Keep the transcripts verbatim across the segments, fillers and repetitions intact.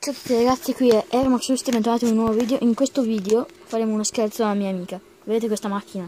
Ciao a tutti ragazzi, qui è Airmax, bentornati in un nuovo video. In questo video faremo uno scherzo alla mia amica. Vedete questa macchina?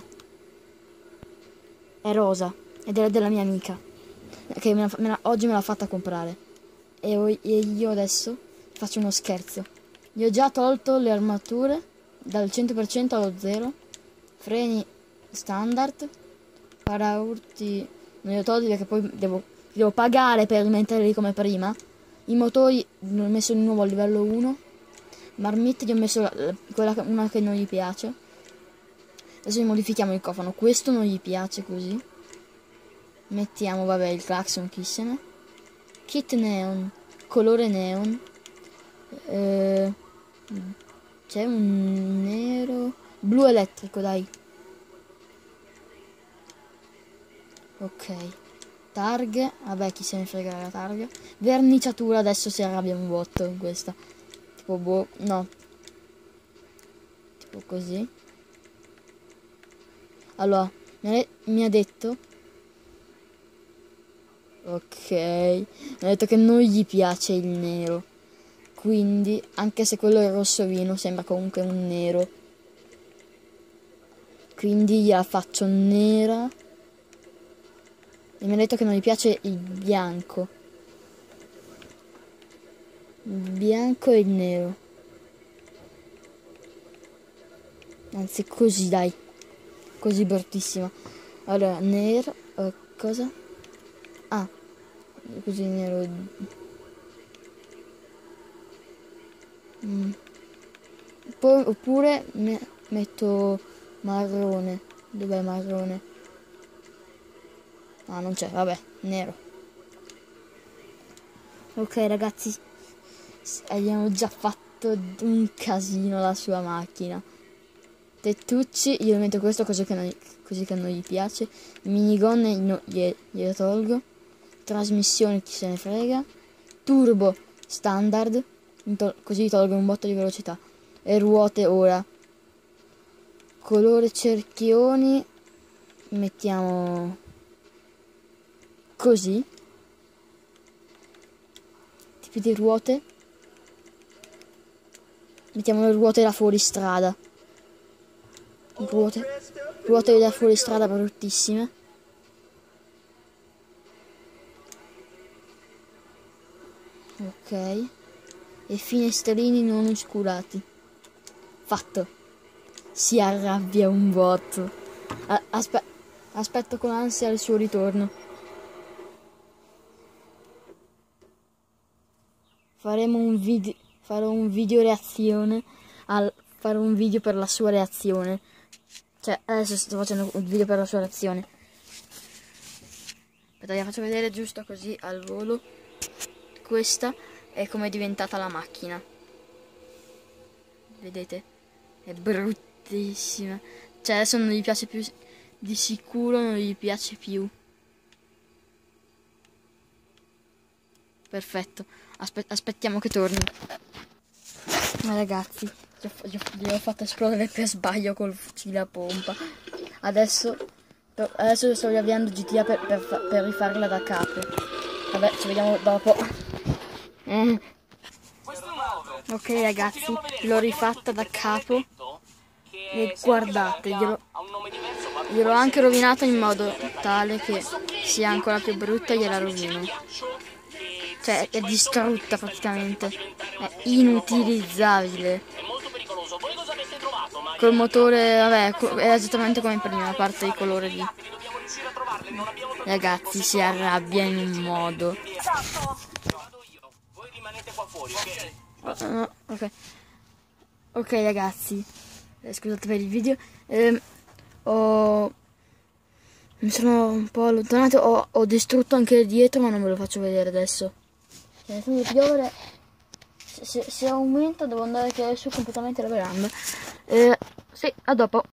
È rosa ed è della mia amica, che me la, me la, oggi me l'ha fatta comprare. E, e io adesso faccio uno scherzo. Gli ho già tolto le armature dal cento per cento allo zero, freni standard, paraurti non li ho tolti perché poi devo, devo pagare per rimetterli come prima. I motori li ho messo di nuovo a livello uno. Marmite gli ho messo la, la, quella, una che non gli piace. Adesso modifichiamo il cofano. Questo non gli piace così. Mettiamo, vabbè, il clacson, chi se ne. Kit neon, colore neon. Eh, C'è un nero, blu elettrico, dai. Ok. Targhe, vabbè, chi se ne frega la targa. Verniciatura, adesso si arrabbia un botto in questa. Tipo boh, no. Tipo così. Allora, mi ha detto. Ok. Mi ha detto che non gli piace il nero. Quindi, anche se quello è rosso vino, sembra comunque un nero. Quindi gliela faccio nera. E mi ha detto che non gli piace il bianco. Il bianco e il nero. Anzi, così, dai. Così bruttissima. Allora, nero. Uh, cosa? Ah. Così nero. Mm. Poi, oppure me, metto marrone. Dov'è marrone? Ah, non c'è, vabbè, nero. Ok ragazzi, abbiamo già fatto un casino la sua macchina. Tettucci, io metto questo così che non, così che non gli piace. Minigonne no, glielo tolgo. Trasmissione, chi se ne frega. Turbo standard, così tolgo un botto di velocità. E ruote ora. Colore cerchioni, mettiamo così. Tipi di ruote, mettiamo le ruote da fuoristrada. Ruote, ruote da fuoristrada bruttissime. Ok. E finestrini non oscurati. Fatto. Si arrabbia un botto. Aspe aspetto con ansia il suo ritorno. Faremo un video, farò un video reazione, al, farò un video per la sua reazione. Cioè, adesso sto facendo un video per la sua reazione. Aspetta, vi faccio vedere giusto così al volo. Questa è come è diventata la macchina. Vedete? È bruttissima. Cioè, adesso non gli piace più, di sicuro non gli piace più. Perfetto. Aspe aspettiamo che torni. Ma ragazzi, gli ho fatto esplodere per sbaglio col fucile a pompa. Adesso, per, adesso sto riavviando G T A per, per, per rifarla da capo. Vabbè, ci vediamo dopo. Eh. Ok ragazzi, l'ho rifatta da capo. E guardate, gliel'ho gliel'ho anche rovinata in modo tale che sia ancora più brutta e gliela rovino. Cioè, è distrutta praticamente. È inutilizzabile. Col motore, vabbè, è esattamente come prima, a parte il colore lì. Ragazzi, si arrabbia in un modo. Oh, no, ok. Ok ragazzi, eh, scusate per il video. Eh, ho... Mi sono un po' allontanato, ho, ho distrutto anche dietro, ma non ve lo faccio vedere adesso. Se deve piovere, se, se aumenta devo andare a tirare su completamente la veranda. Eh, sì, a dopo.